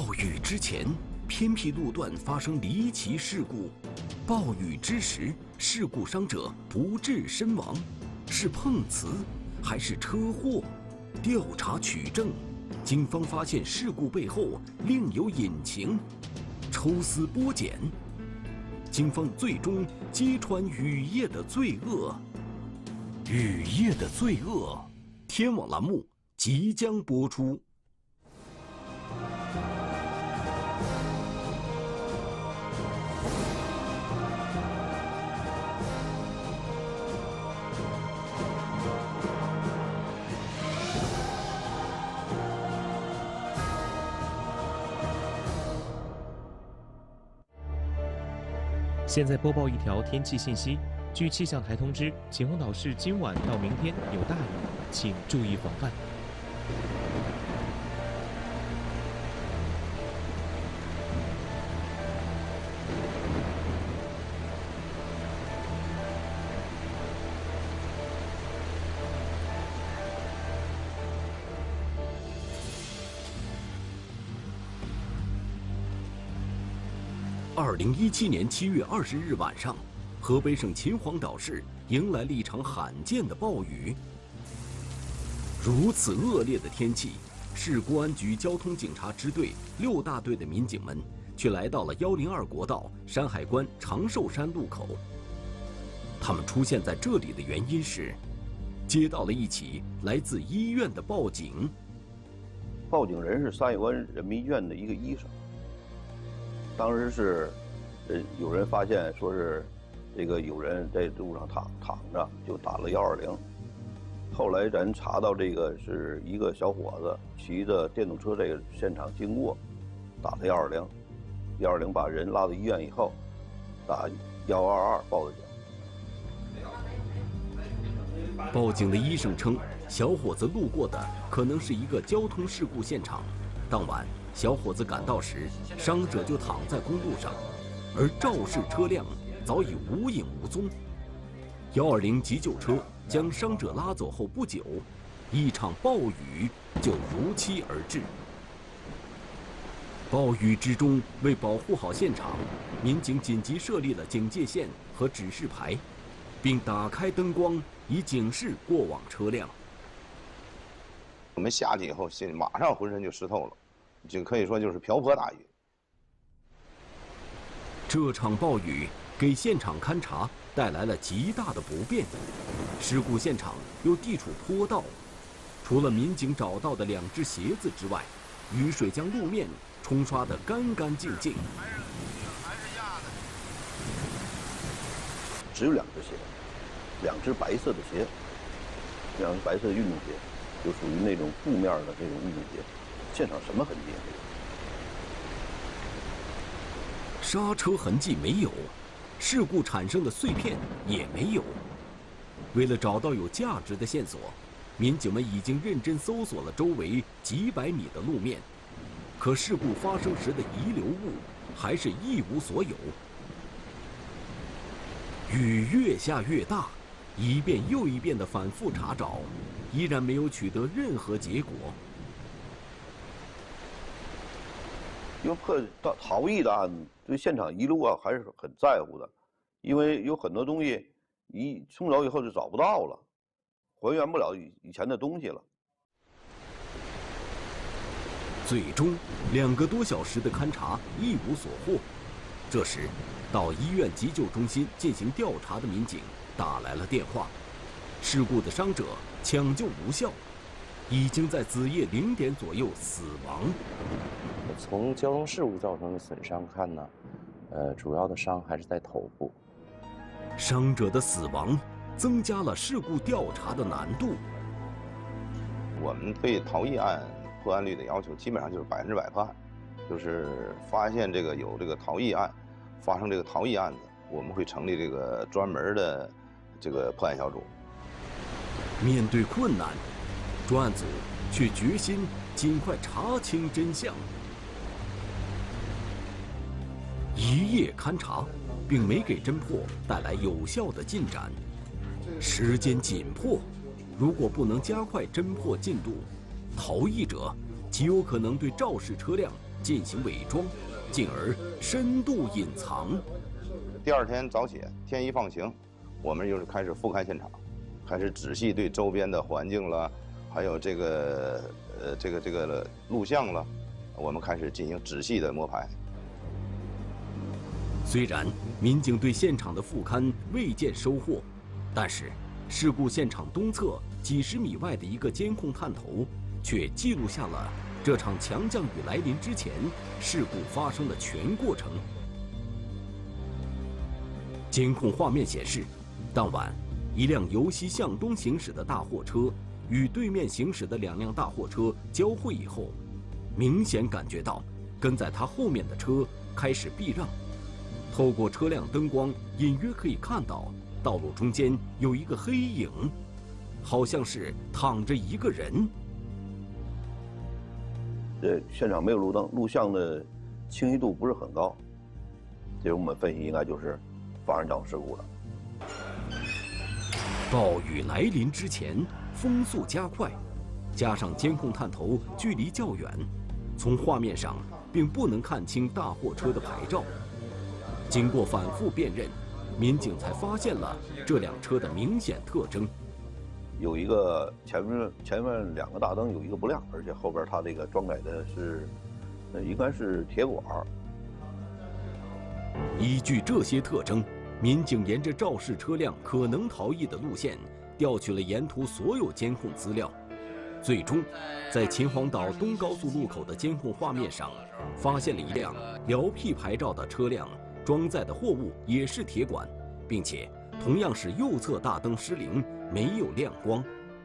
暴雨之前，偏僻路段发生离奇事故；暴雨之时，事故伤者不治身亡，是碰瓷还是车祸？调查取证，警方发现事故背后另有隐情。抽丝剥茧，警方最终揭穿雨夜的罪恶。雨夜的罪恶，天网栏目即将播出。 现在播报一条天气信息：据气象台通知，秦皇岛市今晚到明天有大雨，请注意防范。 2017年7月20日晚上，河北省秦皇岛市迎来了一场罕见的暴雨。如此恶劣的天气，市公安局交通警察支队6大队的民警们却来到了102国道山海关长寿山路口。他们出现在这里的原因是，接到了一起来自医院的报警。 报警人是山海关人民医院的一个医生。当时是，有人发现说是，这个有人在路上躺着，就打了120。后来咱查到这个是一个小伙子骑着电动车这个现场经过，打了120，120把人拉到医院以后，打122报的警。 报警的医生称，小伙子路过的可能是一个交通事故现场。当晚，小伙子赶到时，伤者就躺在公路上，而肇事车辆早已无影无踪。120急救车将伤者拉走后不久，一场暴雨就如期而至。暴雨之中，为保护好现场，民警紧急设立了警戒线和指示牌，并打开灯光以警示过往车辆。 我们下去以后，马上浑身就湿透了，就可以说就是瓢泼大雨。 这场暴雨给现场勘查带来了极大的不便。事故现场又地处坡道，除了民警找到的2只鞋子之外，雨水将路面冲刷得干干净净。 只有2只鞋，2只白色的鞋，2只白色的运动鞋。就属于那种布面的那种运动鞋，现场什么痕迹也没有， 刹车痕迹没有，事故产生的碎片也没有。为了找到有价值的线索，民警们已经认真搜索了周围几百米的路面，可事故发生时的遗留物还是一无所有。雨越下越大，一遍又一遍的反复查找，依然没有取得任何结果。 因为破逃逸的案子，对现场遗留还是很在乎的，因为有很多东西一冲走以后就找不到了，还原不了以前的东西了。 最终2个多小时的勘查一无所获。这时，到医院急救中心进行调查的民警打来了电话，事故的伤者抢救无效，已经在子夜0点左右死亡。 从交通事故造成的损伤看呢，主要的伤还是在头部。 伤者的死亡增加了事故调查的难度。 我们对逃逸案破案率的要求基本上就是100%破案，就是发现这个有这个逃逸案，发生这个逃逸案子，我们会成立这个专门的这个破案小组。 面对困难，专案组却决心尽快查清真相。一夜勘查，并没给侦破带来有效的进展。时间紧迫，如果不能加快侦破进度，逃逸者极有可能对肇事车辆进行伪装，进而深度隐藏。 第二天早起，天一放晴，我们就是开始复勘现场，开始仔细对周边的环境了，还有这个录像了，我们开始进行仔细的摸排。 虽然民警对现场的复勘未见收获，但是事故现场东侧几十米外的一个监控探头，却记录下了这场强降雨来临之前事故发生的全过程。监控画面显示，当晚一辆由西向东行驶的大货车与对面行驶的2辆大货车交汇以后，明显感觉到跟在他后面的车开始避让。透过车辆灯光，隐约可以看到道路中间有一个黑影，好像是躺着一个人。 现场没有路灯，录像的清晰度不是很高，所以我们分析应该就是发生交通事故了。 暴雨来临之前，风速加快，加上监控探头距离较远，从画面上并不能看清大货车的牌照。经过反复辨认，民警才发现了这辆车的明显特征。 有一个前面2个大灯有一个不亮，而且后边它这个装载的是，应该是铁管。 依据这些特征，民警沿着肇事车辆可能逃逸的路线，调取了沿途所有监控资料，最终在秦皇岛东高速路口的监控画面上，发现了一辆辽 P 牌照的车辆，装载的货物也是铁管，并且同样是右侧大灯失灵，没有亮光。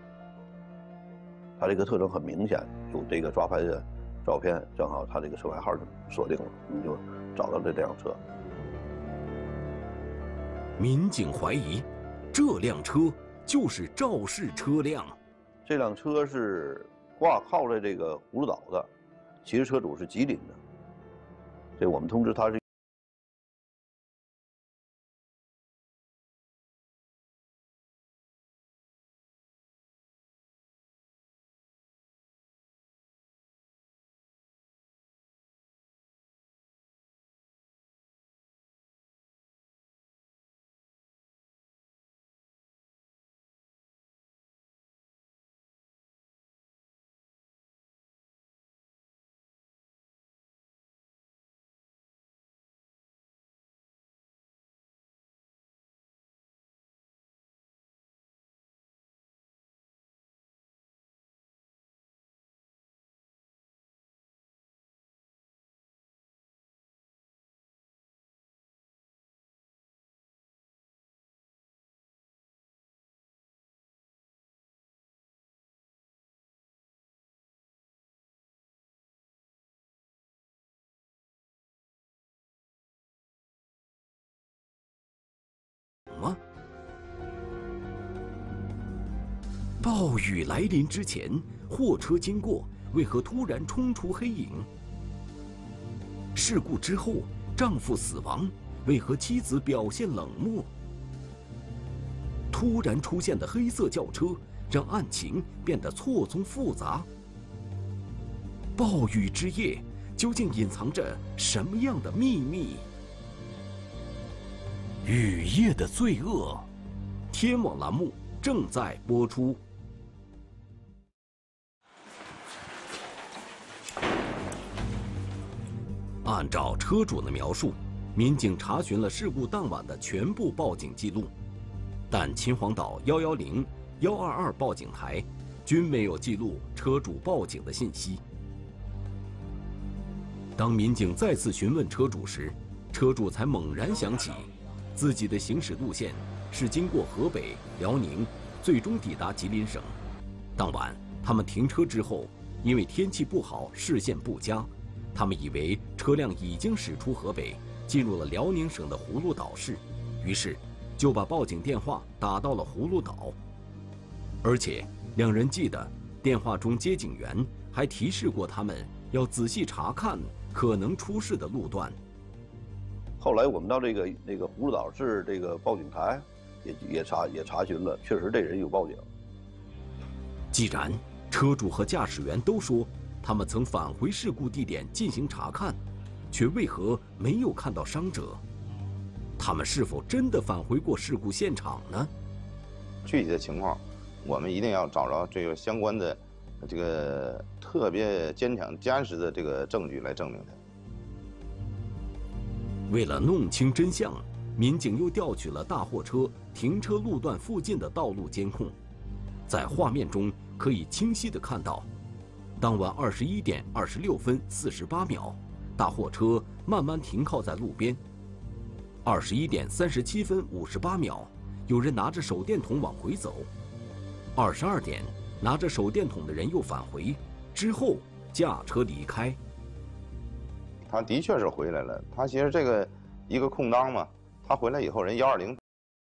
它这个特征很明显，有这个抓拍的照片，正好它这个车牌号就锁定了，我们就找到了这辆车。 民警怀疑，这辆车就是肇事车辆。 这辆车是挂靠在这个葫芦岛的，其实车主是吉林的。这我们通知他是。 吗？暴雨来临之前，货车经过，为何突然冲出黑影？事故之后，丈夫死亡，为何妻子表现冷漠？突然出现的黑色轿车，让案情变得错综复杂。暴雨之夜，究竟隐藏着什么样的秘密？雨夜的罪恶，天网栏目正在播出。按照车主的描述，民警查询了事故当晚的全部报警记录，但秦皇岛110、122报警台均没有记录车主报警的信息。当民警再次询问车主时，车主才猛然想起，自己的行驶路线是经过河北、辽宁，最终抵达吉林省。当晚，他们停车之后，因为天气不好，视线不佳，他们以为车辆已经驶出河北，进入了辽宁省的葫芦岛市，于是就把报警电话打到了葫芦岛。而且，两人记得电话中接警员还提示过他们要仔细查看可能出事的路段。 后来我们到那个葫芦岛市这个报警台，也查询了，确实这人有报警。 既然车主和驾驶员都说他们曾返回事故地点进行查看，却为何没有看到伤者？他们是否真的返回过事故现场呢？ 具体的情况，我们一定要找着这个相关的这个特别坚强坚实的这个证据来证明它。 为了弄清真相，民警又调取了大货车停车路段附近的道路监控，在画面中可以清晰地看到，当晚21点26分48秒，大货车慢慢停靠在路边。21点37分58秒，有人拿着手电筒往回走。22点，拿着手电筒的人又返回，之后驾车离开。 他的确是回来了，他其实这个一个空档嘛，他回来以后，人120。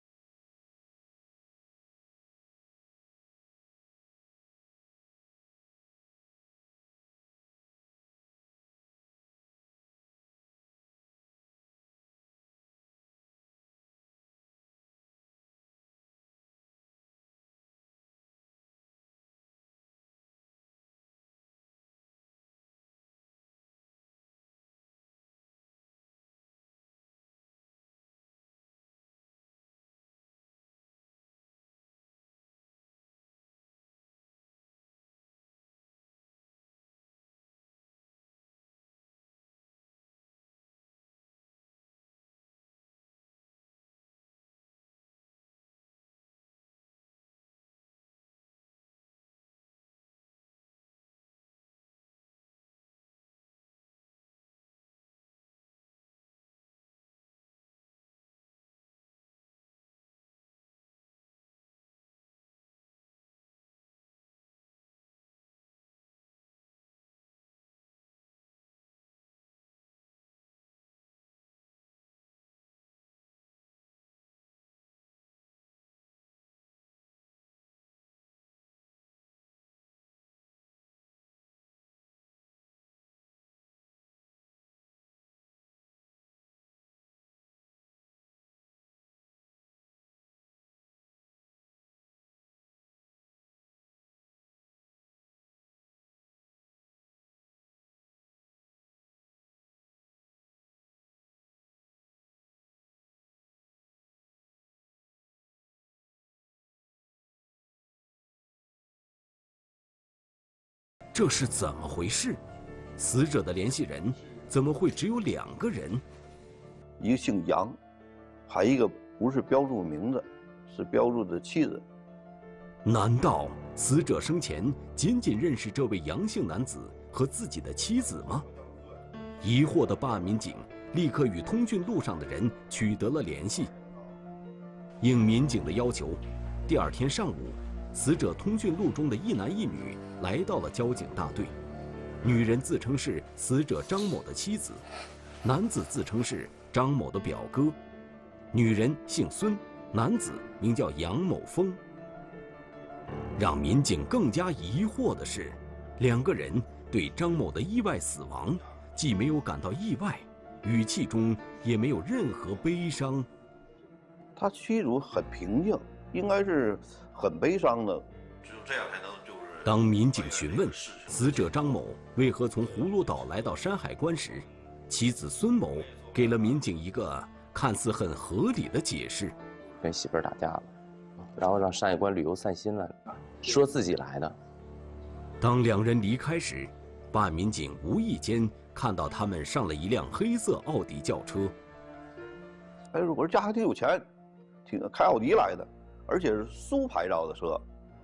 这是怎么回事？死者的联系人怎么会只有2个人？ 一个姓杨，还一个不是标注名字，是标注的妻子。 难道死者生前仅仅认识这位杨姓男子和自己的妻子吗？疑惑的办案民警立刻与通讯录上的人取得了联系。应民警的要求，第2天上午，死者通讯录中的一男一女来到了交警大队。女人自称是死者张某的妻子，男子自称是张某的表哥。女人姓孙，男子名叫杨某峰。让民警更加疑惑的是，2个人对张某的意外死亡既没有感到意外，语气中也没有任何悲伤。 他妻主很平静，应该是很悲伤的。 只有这样才能就是。 当民警询问死者张某为何从葫芦岛来到山海关时，妻子孙某给了民警一个看似很合理的解释： 跟媳妇儿打架了，然后让山海关旅游散心了，说自己来的。 当2人离开时，办案民警无意间看到他们上了一辆黑色奥迪轿车。 哎，我说家还挺有钱，开奥迪来的，而且是苏牌照的车。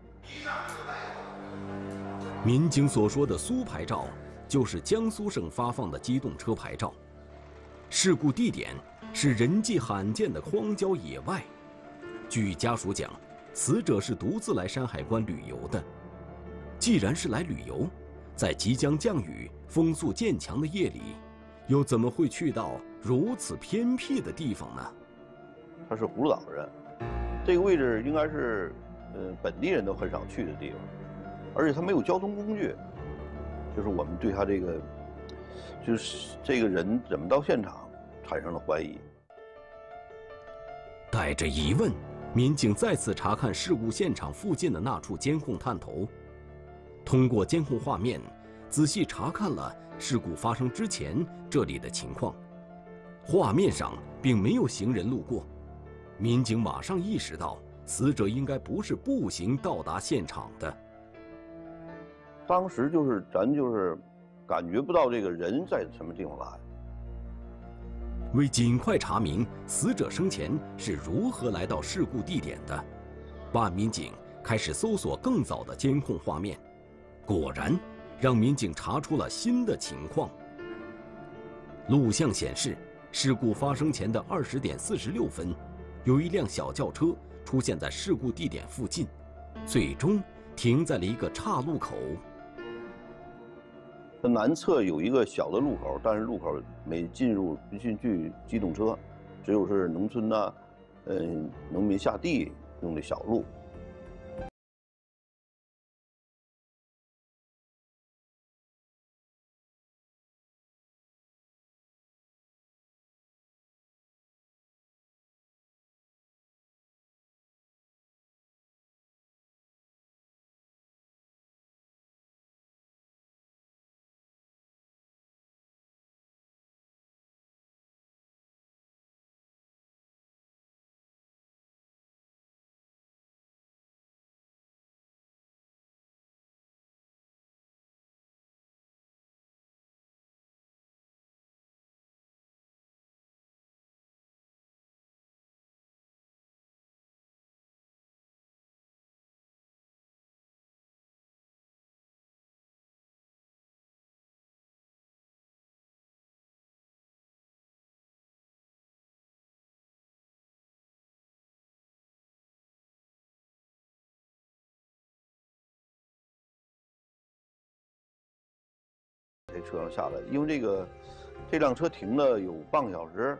民警所说的苏牌照，就是江苏省发放的机动车牌照。事故地点是人迹罕见的荒郊野外。据家属讲，死者是独自来山海关旅游的。既然是来旅游，在即将降雨、风速渐强的夜里，又怎么会去到如此偏僻的地方呢？ 他是葫芦岛人，这个位置应该是本地人都很少去的地方，而且他没有交通工具，就是我们对他这个，就是这个人怎么到现场产生了怀疑。 带着疑问，民警再次查看事故现场附近的那处监控探头。通过监控画面， 仔细查看了事故发生之前这里的情况，画面上并没有行人路过。民警马上意识到，死者应该不是步行到达现场的。 当时咱感觉不到这个人在什么地方来。 为尽快查明死者生前是如何来到事故地点的，办案民警开始搜索更早的监控画面，果然让民警查出了新的情况。录像显示，事故发生前的20点46分，有一辆小轿车出现在事故地点附近，最终停在了一个岔路口。 它南侧有一个小的路口，但是路口没不进去机动车，只有是农村呐，农民下地用的小路。这车上下来，因为这辆车停了有半个小时。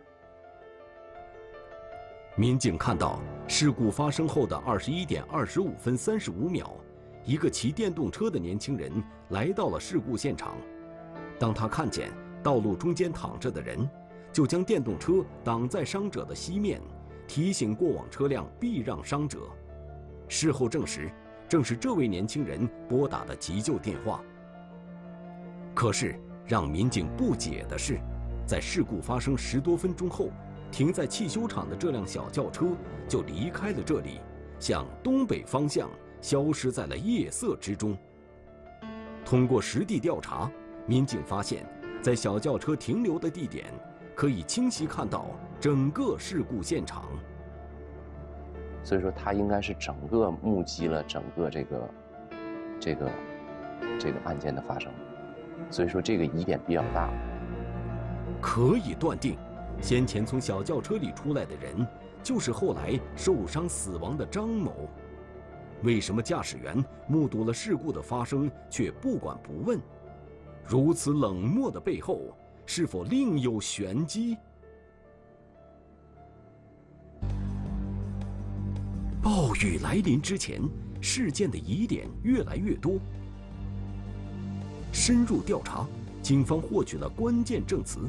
民警看到事故发生后的21点25分35秒，一个骑电动车的年轻人来到了事故现场。当他看见道路中间躺着的人，就将电动车挡在伤者的西面，提醒过往车辆避让伤者。事后证实，正是这位年轻人拨打的急救电话。可是让民警不解的是，在事故发生10多分钟后，停在汽修厂的这辆小轿车就离开了这里，向东北方向消失在了夜色之中。通过实地调查，民警发现，在小轿车停留的地点，可以清晰看到整个事故现场。 所以说，他应该是整个目击了整个这个案件的发生。所以说这个疑点比较大， 可以断定，先前从小轿车里出来的人，就是后来受伤死亡的张某。为什么驾驶员目睹了事故的发生却不管不问？如此冷漠的背后，是否另有玄机？暴雨来临之前，事件的疑点越来越多。深入调查，警方获取了关键证词。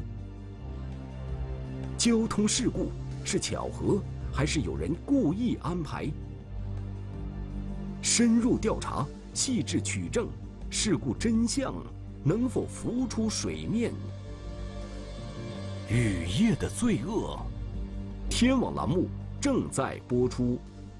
交通事故是巧合，还是有人故意安排？深入调查，细致取证，事故真相能否浮出水面？雨夜的罪恶，天网栏目正在播出。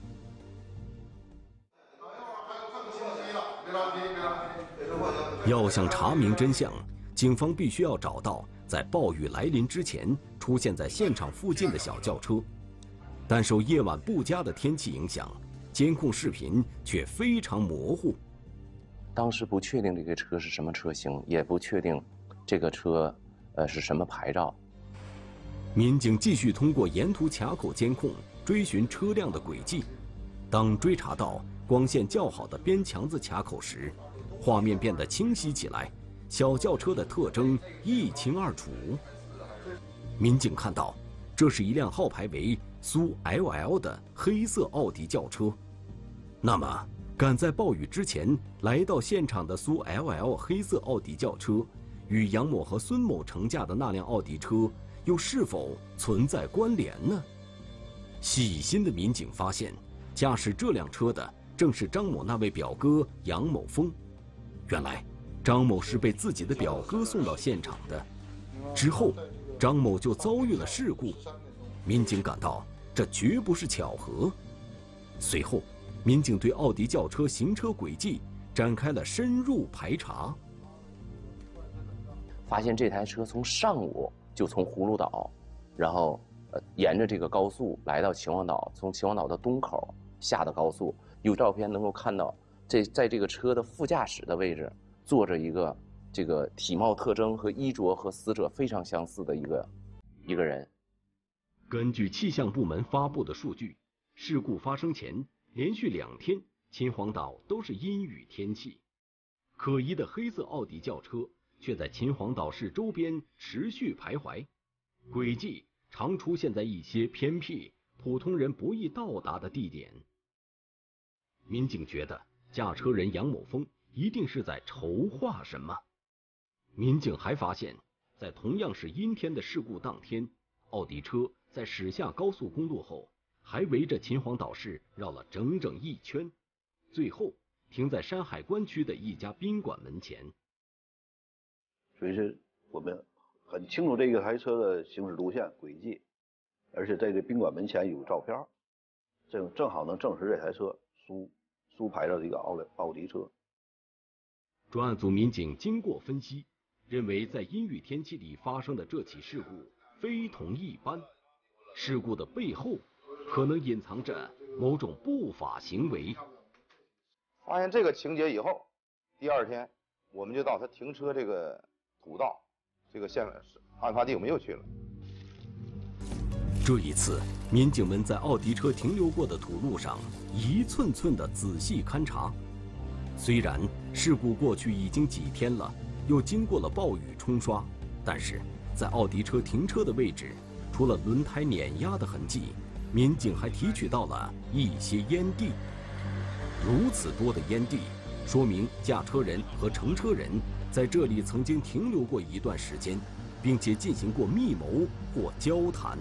要想查明真相，警方必须要找到在暴雨来临之前出现在现场附近的小轿车，但受夜晚不佳的天气影响，监控视频却非常模糊。 当时不确定这个车是什么车型，也不确定这个车是什么牌照。 民警继续通过沿途卡口监控追寻车辆的轨迹，当追查到光线较好的边墙子卡口时，画面变得清晰起来，小轿车的特征一清二楚。民警看到，这是一辆号牌为苏 LL 的黑色奥迪轿车。那么，赶在暴雨之前来到现场的苏 LL 黑色奥迪轿车，与杨某和孙某乘驾的那辆奥迪车，又是否存在关联呢？细心的民警发现，驾驶这辆车的正是张某那位表哥杨某峰。原来， 张某是被自己的表哥送到现场的。之后，张某就遭遇了事故。民警感到这绝不是巧合。随后，民警对奥迪轿车行车轨迹展开了深入排查， 发现这台车从上午就从葫芦岛，然后沿着这个高速来到秦皇岛，从秦皇岛的东口下的高速。有照片能够看到，在这个车的副驾驶的位置坐着一个这个体貌特征和衣着和死者非常相似的一个人。 根据气象部门发布的数据，事故发生前连续2天，秦皇岛都是阴雨天气。可疑的黑色奥迪轿车却在秦皇岛市周边持续徘徊，轨迹常出现在一些偏僻、普通人不易到达的地点。民警觉得驾车人杨某峰一定是在筹划什么。民警还发现，在同样是阴天的事故当天，奥迪车在驶下高速公路后，还围着秦皇岛市绕了整整1圈，最后停在山海关区的一家宾馆门前。 所以是我们很清楚这个台车的行驶路线轨迹，而且在这宾馆门前有照片，正好能证实这台车苏牌照的一个奥迪车。 专案组民警经过分析，认为在阴雨天气里发生的这起事故非同一般，事故的背后可能隐藏着某种不法行为。 发现这个情节以后，第2天我们就到他停车这个土道这个案发地，我们又去了。 这一次，民警们在奥迪车停留过的土路上一寸寸地仔细勘察。虽然事故过去已经几天了，又经过了暴雨冲刷，但是在奥迪车停车的位置，除了轮胎碾压的痕迹，民警还提取到了一些烟蒂。如此多的烟蒂，说明驾车人和乘车人在这里曾经停留过一段时间，并且进行过密谋或交谈。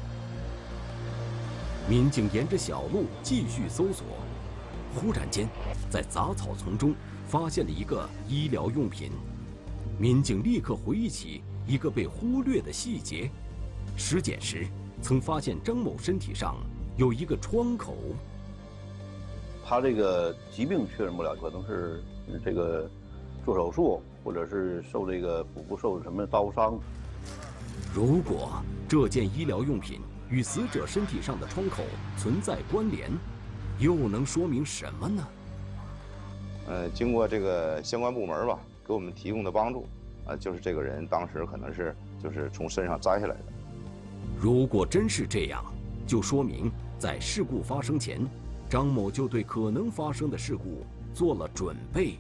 民警沿着小路继续搜索，忽然间，在杂草丛中发现了一个医疗用品。民警立刻回忆起一个被忽略的细节：尸检时曾发现张某身体上有一个创口。 他这个疾病确认不了，可能是这个做手术，或者是受这个腹部受什么刀伤。 如果这件医疗用品与死者身体上的创口存在关联，又能说明什么呢？ 经过这个相关部门吧给我们提供的帮助，就是这个人当时可能是就是从身上摘下来的。 如果真是这样，就说明在事故发生前，张某就对可能发生的事故做了准备。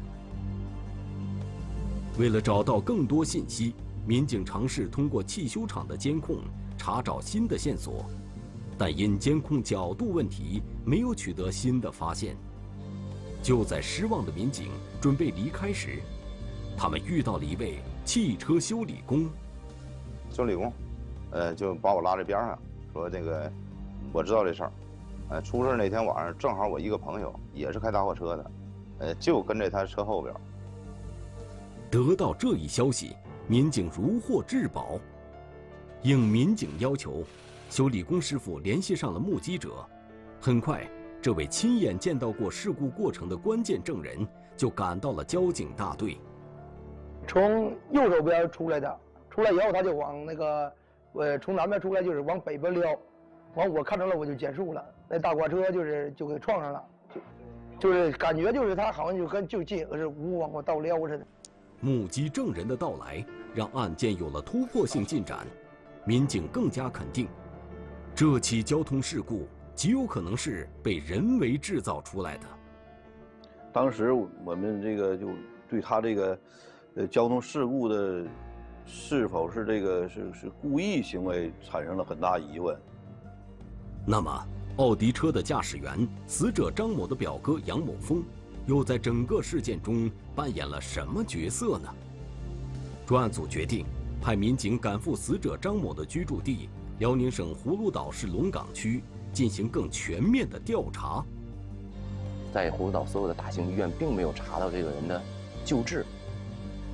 为了找到更多信息，民警尝试通过汽修厂的监控查找新的线索，但因监控角度问题，没有取得新的发现。就在失望的民警准备离开时，他们遇到了一位汽车修理工。 修理工，就把我拉在边上，说这个我知道这事儿。出事那天晚上，正好我一个朋友也是开大货车的，就跟这台车后边。 得到这一消息，民警如获至宝。应民警要求，修理工师傅联系上了目击者。很快，这位亲眼见到过事故过程的关键证人就赶到了交警大队。 从右手边出来的，出来以后他就往那个，从南边出来就是往北边撩，完我看着了我就减速了，那大挂车就给撞上了，就是感觉就是他好像就跟借个是无往我倒撩似的。 目击证人的到来让案件有了突破性进展，民警更加肯定，这起交通事故极有可能是被人为制造出来的。 当时我们这个就对他这个交通事故的是否是这个是故意行为产生了很大疑问。 那么，奥迪车的驾驶员，死者张某的表哥杨某峰，又在整个事件中扮演了什么角色呢？专案组决定派民警赶赴死者张某的居住地辽宁省葫芦岛市龙岗区，进行更全面的调查。 在葫芦岛所有的大型医院并没有查到这个人的救治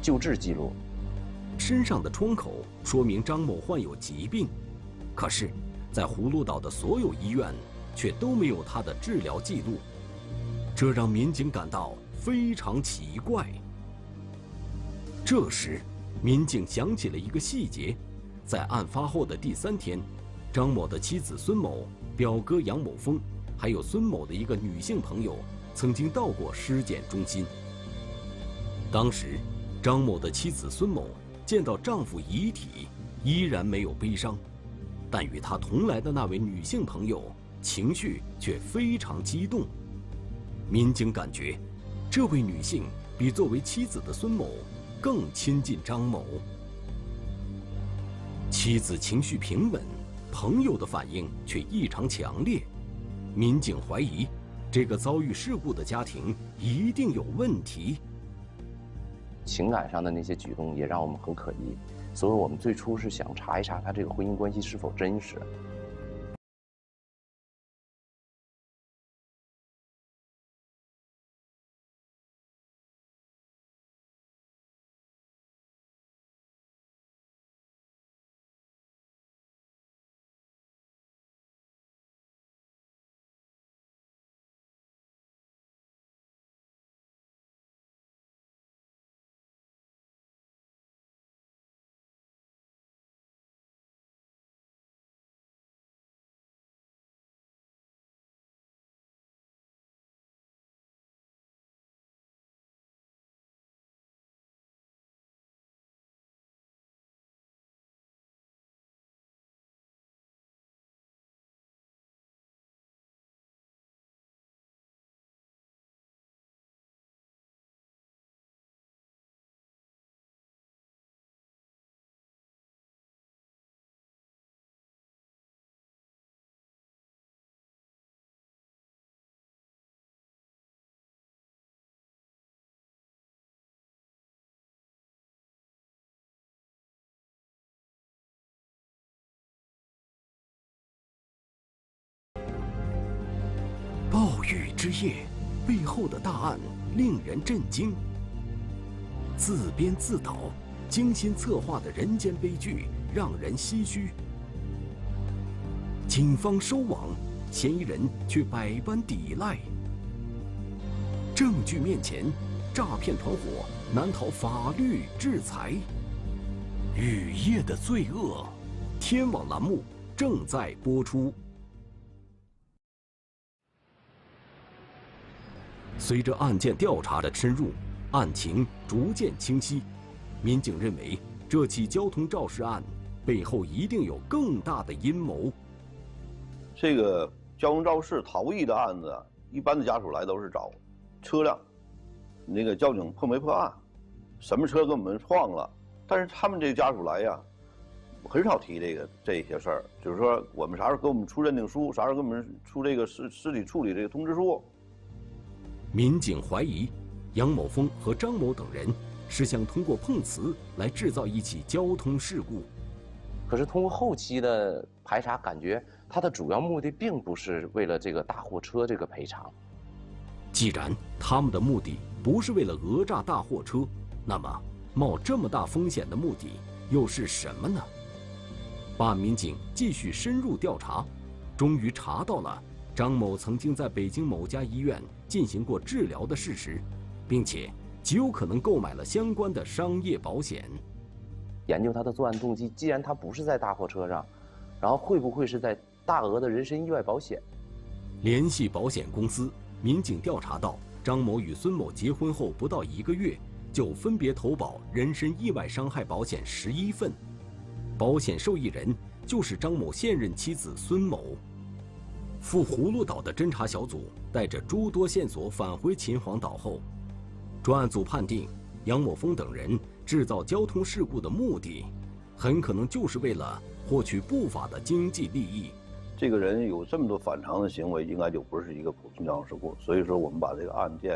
救治记录。 身上的创口说明张某患有疾病，可是，在葫芦岛的所有医院却都没有他的治疗记录，这让民警感到非常奇怪。这时，民警想起了一个细节，在案发后的第3天，张某的妻子孙某、表哥杨某峰，还有孙某的一个女性朋友，曾经到过尸检中心。当时，张某的妻子孙某见到丈夫遗体，依然没有悲伤，但与她同来的那位女性朋友情绪却非常激动。民警感觉，这位女性比作为妻子的孙某更亲近张某。妻子情绪平稳，朋友的反应却异常强烈。民警怀疑，这个遭遇事故的家庭一定有问题。 情感上的那些举动也让我们很可疑，所以我们最初是想查一查他这个婚姻关系是否真实。 暴雨之夜背后的大案令人震惊，自编自导、精心策划的人间悲剧让人唏嘘。警方收网，嫌疑人却百般抵赖。证据面前，诈骗团伙难逃法律制裁。雨夜的罪恶，天网栏目正在播出。随着案件调查的深入，案情逐渐清晰，民警认为这起交通肇事案背后一定有更大的阴谋。 这个交通肇事逃逸的案子，一般的家属来都是找车辆，那个交警破没破案，什么车跟我们撞了。但是他们这个家属来呀，很少提这些事儿，就是说我们啥时候给我们出认定书，啥时候给我们出这个尸体处理这个通知书。 民警怀疑，杨某峰和张某等人是想通过碰瓷来制造一起交通事故。 可是通过后期的排查，感觉他的主要目的并不是为了这个大货车这个赔偿。 既然他们的目的不是为了讹诈大货车，那么冒这么大风险的目的又是什么呢？办案民警继续深入调查，终于查到了张某曾经在北京某家医院进行过治疗的事实，并且极有可能购买了相关的商业保险。 研究他的作案动机，既然他不是在大货车上，然后会不会是在大额的人身意外保险？ 联系保险公司，民警调查到，张某与孙某结婚后不到1个月，就分别投保人身意外伤害保险11份，保险受益人就是张某现任妻子孙某。赴葫芦岛的侦查小组带着诸多线索返回秦皇岛后，专案组判定杨某峰等人制造交通事故的目的，很可能就是为了获取不法的经济利益。 这个人有这么多反常的行为，应该就不是一个普通交通事故。所以说，我们把这个案件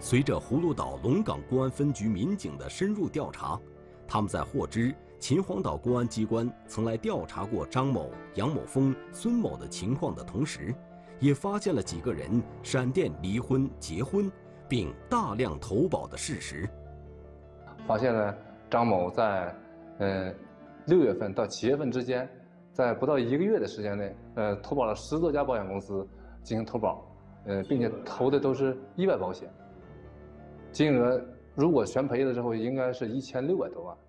随着葫芦岛龙岗公安分局民警的深入调查，他们在获知秦皇岛公安机关曾来调查过张某、杨某峰、孙某的情况的同时，也发现了几个人闪电离婚、结婚，并大量投保的事实。 发现了张某在6月份到7月份之间，在不到1个月的时间内，投保了10多家保险公司进行投保，并且投的都是意外保险，金额如果全赔的时候，应该是1600多万。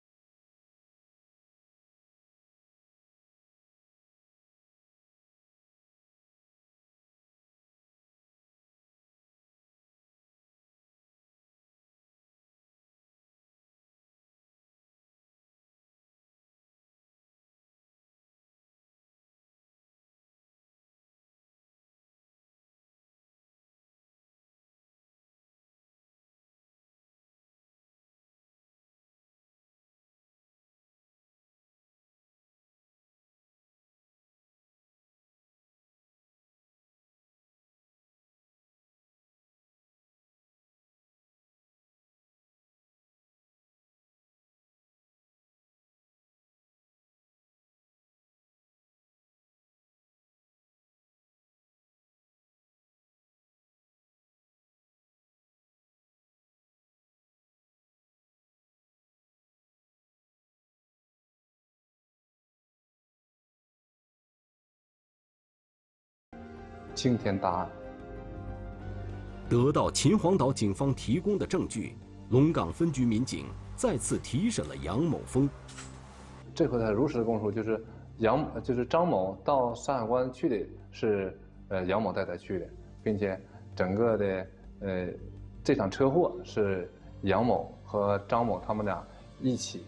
惊天大案。 得到秦皇岛警方提供的证据，龙岗分局民警再次提审了杨某峰。 这回他如实供述，就是张某到山海关去的是杨某带他去的，并且整个的这场车祸是杨某和张某他们俩一起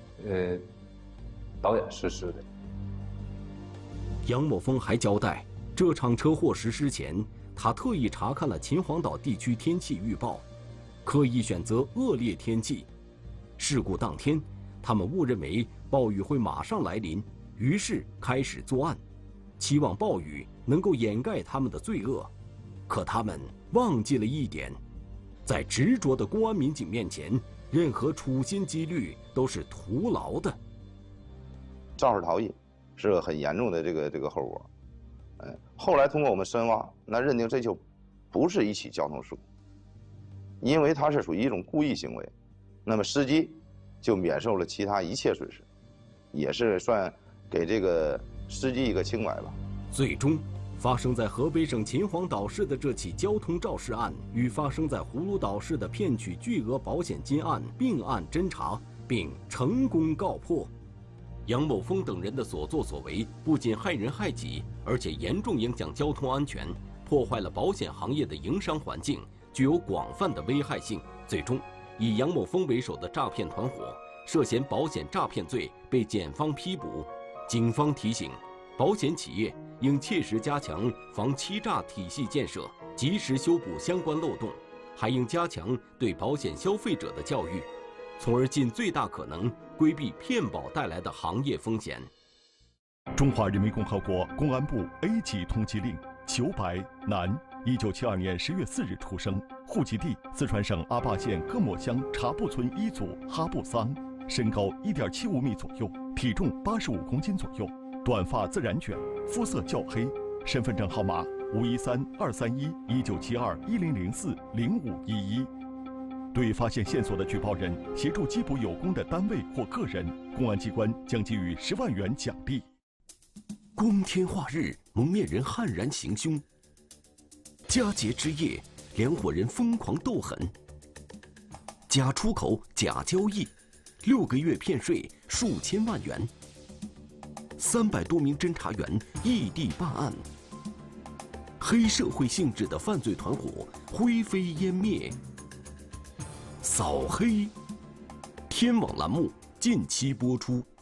导演实施的。 杨某峰还交代，这场车祸实施前，他特意查看了秦皇岛地区天气预报，刻意选择恶劣天气。事故当天，他们误认为暴雨会马上来临，于是开始作案，期望暴雨能够掩盖他们的罪恶。可他们忘记了一点，在执着的公安民警面前，任何处心积虑都是徒劳的。 肇事逃逸是个很严重的这个后果。后来通过我们深挖，那认定这就不是一起交通事故，因为它是属于一种故意行为，那么司机就免受了其他一切损失，也是算给这个司机一个清白吧。 最终，发生在河北省秦皇岛市的这起交通肇事案，与发生在葫芦岛市的骗取巨额保险金案并案侦查，并成功告破。杨某峰等人的所作所为不仅害人害己，而且严重影响交通安全，破坏了保险行业的营商环境，具有广泛的危害性。最终，以杨某峰为首的诈骗团伙涉嫌保险诈骗罪被检方批捕。警方提醒，保险企业应切实加强防欺诈体系建设，及时修补相关漏洞，还应加强对保险消费者的教育，从而尽最大可能规避骗保带来的行业风险。 中华人民共和国公安部 A 级通缉令：裘白，男，1972年10月4日出生，户籍地四川省阿坝县各莫乡察布村一组哈布桑，身高1.75米左右，体重85公斤左右，短发自然卷，肤色较黑，身份证号码513-231-1972-1004-0511。对发现线索的举报人协助缉捕有功的单位或个人，公安机关将给予10万元奖励。 光天化日，蒙面人悍然行凶；佳节之夜，两伙人疯狂斗狠。假出口、假交易，6个月骗税数千万元。300多名侦查员异地办案，黑社会性质的犯罪团伙灰飞烟灭。扫黑，天网栏目近期播出。